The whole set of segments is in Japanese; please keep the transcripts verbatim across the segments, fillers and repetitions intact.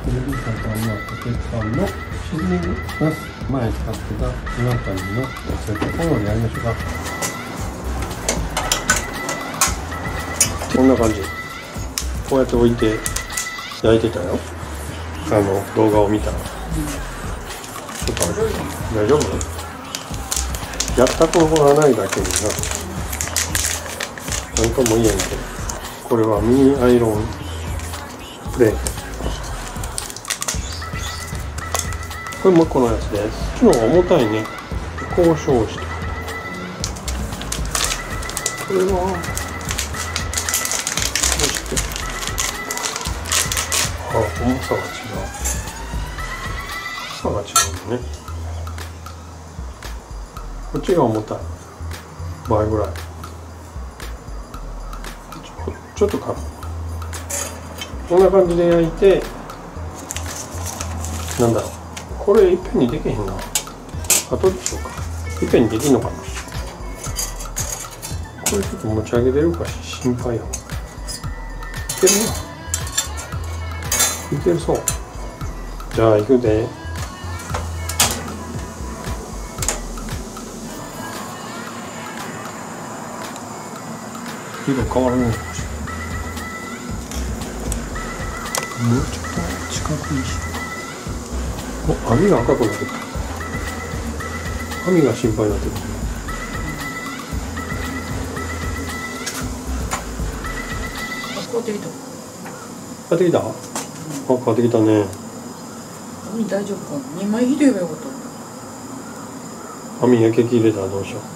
テレビさんとアンマーと鉄板のシーズニングナス、前使ってたこの感じのそういったものでやりましょうか。こんな感じ、こうやって置いて焼いてたよ、あの動画を見たら。ちょっと大丈夫？やったことがないだけにな、なんとも言えんけど、これはミニアイロンプレート。これもこのやつです。こっちの方が重たいね。交渉して。これはこうして。あ、重さが違う。重さが違うのね。こっちが重たい。倍ぐらい。ちょ、ちょっと軽い。こんな感じで焼いて、なんだろう。これいっぺんにできへんな。後でしょうか。いっぺんにできんのかな。これちょっと持ち上げれるかし心配やわ。いけるな。いけるそう。じゃあ行くで。色変わらないかもしれない。もうちょっと近くにしようか。お、網が赤くなってきた。網が心配になってくる。 買ってきた。 買ってきた？あ、買ってきたね。 網大丈夫かな？にまいひどいばよかった。 網焼け切れたらどうしよう。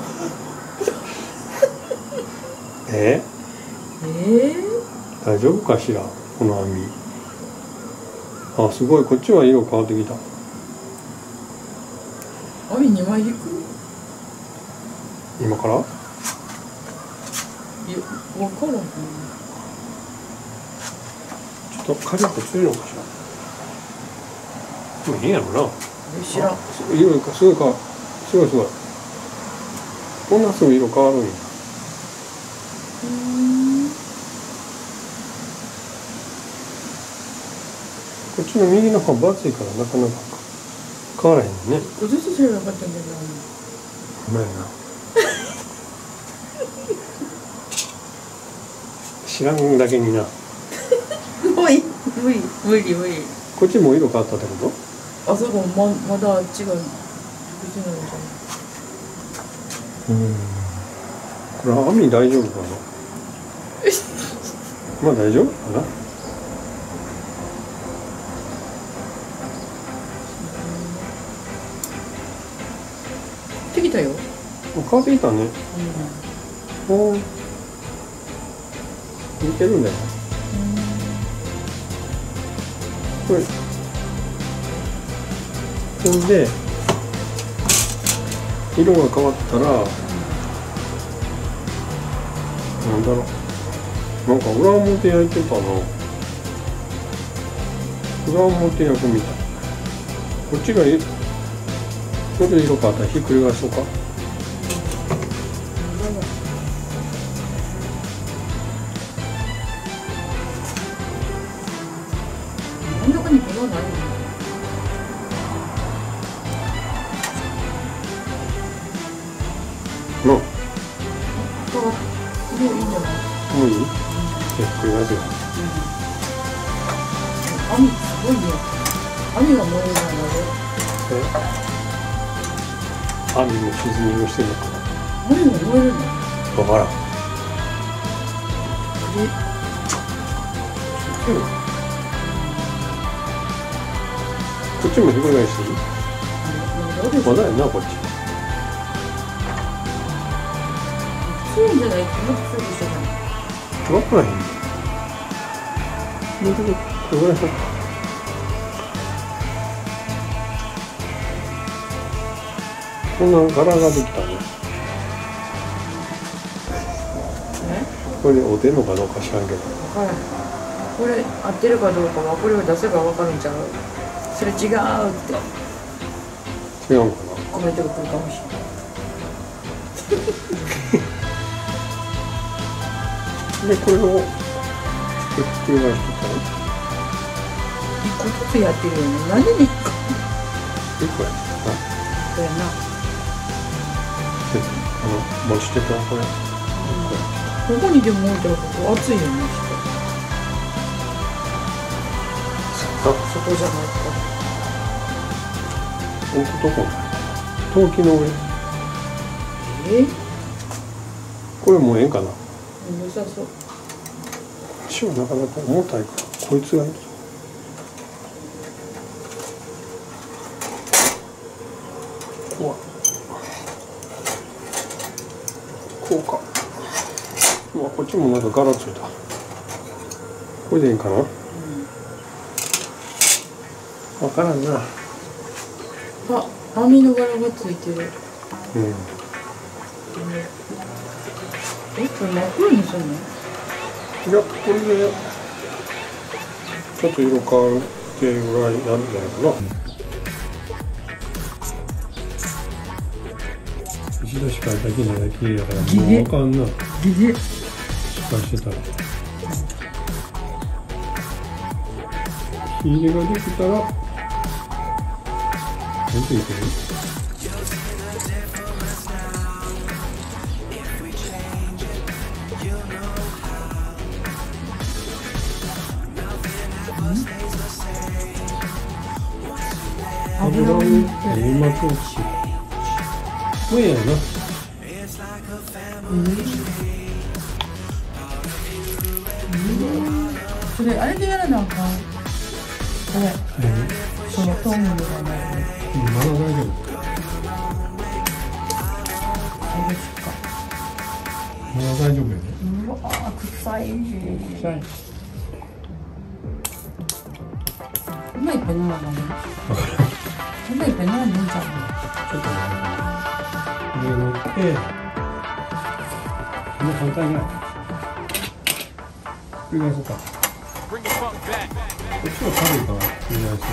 ええー、 大丈夫かしら、この網。あ、すごい、こっちは色変わってきた。 網にまい引く？ 今から？いや、 分からん。 ちょっと軽く強いのかしら。もういいやろな。 知らん。 色か、すごいか、すごいすごい。こんなすぐ色変わるんや。こっちの右の方分厚いからなかなか変わらへんね。 一個ずつすればよかったんだけど。 うまいな。知らんだけにな。 もういい、無理無理無理。 こっちも色変わったってこと？あそこままだあっちが熟してないじゃん。うん。これ網大丈夫かな。まあ大丈夫かな。 できたよ。 変わってきたね。うん。おー。いけるんだよ。これ。ほんで。色が変わったら。なんだろう。なんか裏表焼いてたな。裏表焼くみたい。こっちがい。これで色変わったらひっくり返そうか。 真ん中にこれはないの？ の。 もういいんじゃない？ もういい？ひっくり返すよ。 網すごいね。網が燃えるじゃない？ え？網もシーズニングしてるのかな。 網も燃えるの？ わからん。こっちもひっくり返していい？まだやな、こっち。 強いんじゃない？気持ち強くしてたの。 わからへんね。もうちょっとこれぐらいしようか。こんな柄ができたね。これで合うてんのかどうか知らんけど。 分からん。これ合ってるかどうかはこれを出せば分かるんちゃう？それ違うって違うんかな。 コメントが来るかもしれない。 でこれをひっくり返してたらい一個ずつやってるよね。なんで一個一個やな。 そうやな。 あの持ち手とこれ。 ここにでも置いたらここ熱いよね。 あ、 そこじゃないか。 置くとこない。陶器の上。 え？ これもうええかな。 良さそう。 足はなかなか重たいからこいつがいい。こうこうか。うわ、こっちもなんか柄ついた。これでいいかな。わ、うん、からんな。 あ、網の柄がついてる。 うん。 え、これ真っ黒にするの？ いや、これでちょっと色変わるっていうぐらいなんじゃないかな。石田しかだけなら綺麗だからもうあかんな。 ギリ。 失敗してたら。火入れができたら全部いける。油を塗って煙幕をしもういいやろな。 それあれでやらなあかん。これ、そのトングみたいなやつ。 うん、まだ大丈夫。 そうですか。 まだ大丈夫やね。 うわー、臭い。 臭い。 うまいペンなのね。うまいペンなのね、じゃん。 ちょっとね、上乗って、こんな簡単や。繰り返そうか。こっちは軽いから繰り返し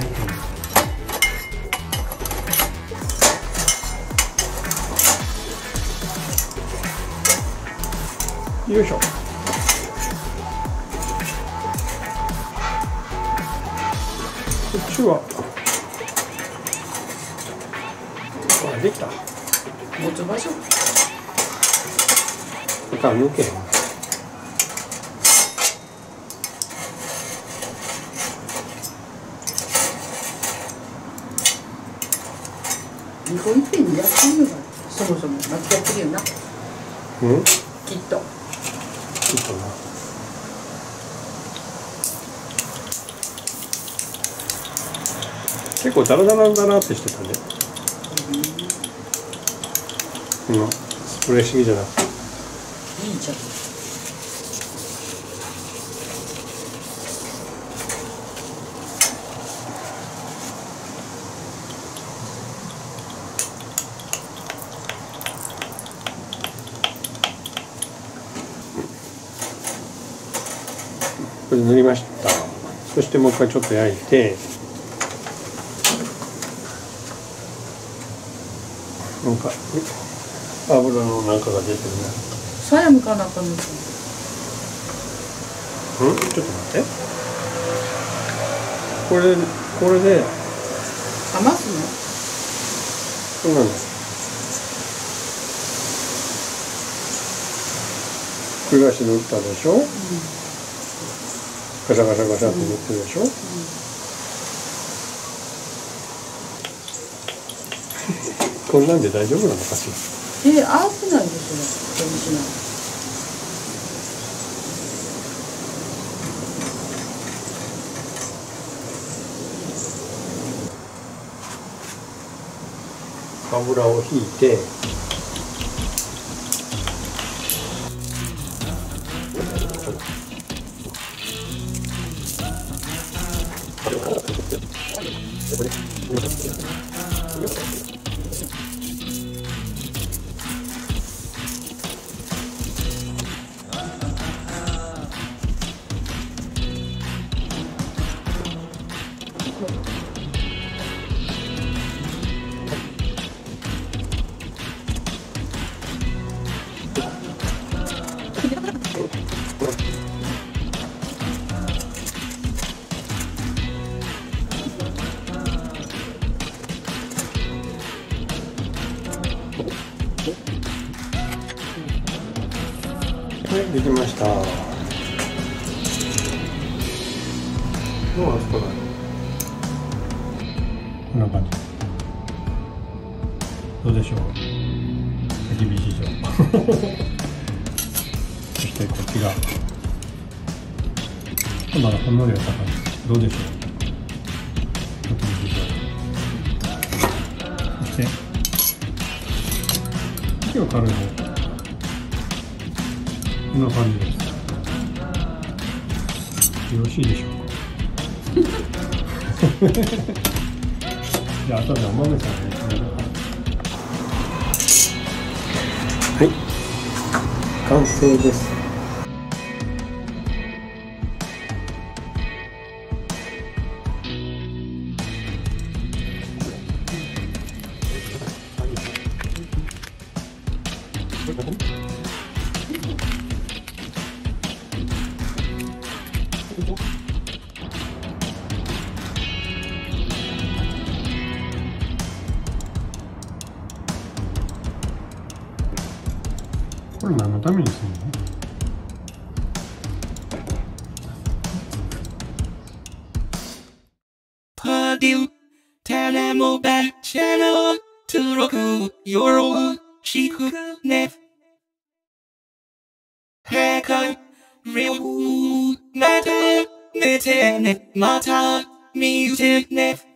で。よいしょ。こっちは。あ、できた。 持つ場所。 だから抜けへん。 二個いっぺんにやってみるから。そもそも間違ってるよな。 うん？ きっと。 ちょっとな。結構ダラダラダラってしてたね。うん。スプレーしぎじゃなくて。 いいじゃん。 これで塗りました。そしてもう一回ちょっと焼いて、なんか油のなんかが出てるね。 さやむかなかんの。うん、ちょっと待って。これこれで余すそうなんです。繰り返し塗ったでしょ。うん、ガシャガシャガシャって塗ってるでしょ。うんうん、こんなんで大丈夫なのかしら。 えー、青くないですよ。電子な。 油をひいて。 できました。もう熱くない。こんな感じ。どうでしょう。焚き火市場。そしてこっちがまだほんのりは高い。どうでしょう。焚き火市場。そして火を軽い方。こんな感じです。よろしいでしょうか。じゃあ後でお豆さんに。はい、完成です。これ何のためにするの？ Pardon, Tanamo back channel to Roku, your own Shiku Nef. Heka, Real Matter, Mete, Mata, Music Nef.